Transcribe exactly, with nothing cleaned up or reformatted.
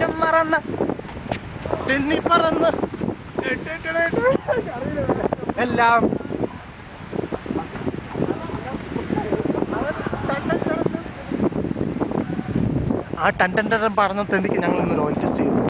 ആകാശം മറന്ന് തെന്നി പറന്ന് എല്ലാം ആ ടൺ ടൺ ടൺ പറഞ്ഞ തെന്നിക്ക് ഞങ്ങൾ ഇന്ന് റോയൽ ടെസ്റ്റ് ചെയ്തു.